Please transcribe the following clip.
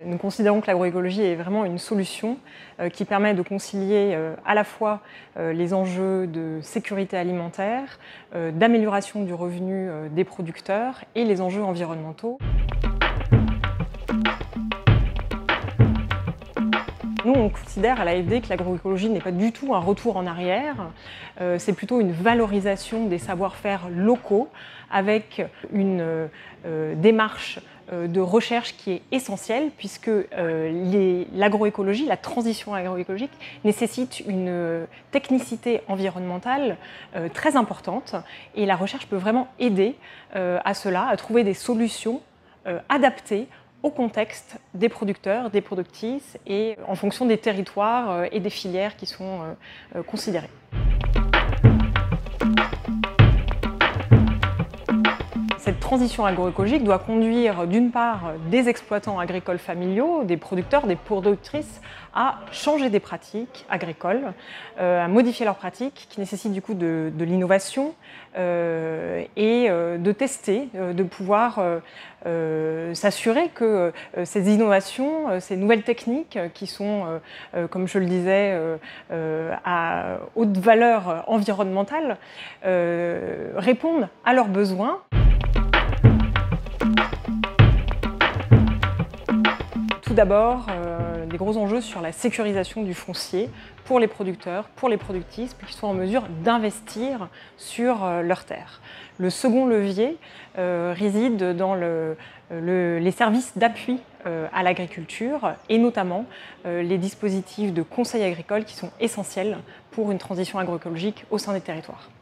Nous considérons que l'agroécologie est vraiment une solution qui permet de concilier à la fois les enjeux de sécurité alimentaire, d'amélioration du revenu des producteurs et les enjeux environnementaux. Nous, on considère à l'AFD que l'agroécologie n'est pas du tout un retour en arrière, c'est plutôt une valorisation des savoir-faire locaux avec une démarche de recherche qui est essentielle puisque l'agroécologie, la transition agroécologique nécessite une technicité environnementale très importante et la recherche peut vraiment aider à cela, à trouver des solutions adaptées au contexte des producteurs, des productrices et en fonction des territoires et des filières qui sont considérées. Cette transition agroécologique doit conduire d'une part des exploitants agricoles familiaux, des producteurs, des productrices à changer des pratiques agricoles, à modifier leurs pratiques qui nécessitent du coup de l'innovation et de tester, de pouvoir s'assurer que ces innovations, ces nouvelles techniques qui sont, comme je le disais, à haute valeur environnementale, répondent à leurs besoins. Tout d'abord, des gros enjeux sur la sécurisation du foncier pour les producteurs, pour les productrices, pour qu'ils soient en mesure d'investir sur leurs terres. Le second levier réside dans les services d'appui à l'agriculture et notamment les dispositifs de conseil agricole qui sont essentiels pour une transition agroécologique au sein des territoires.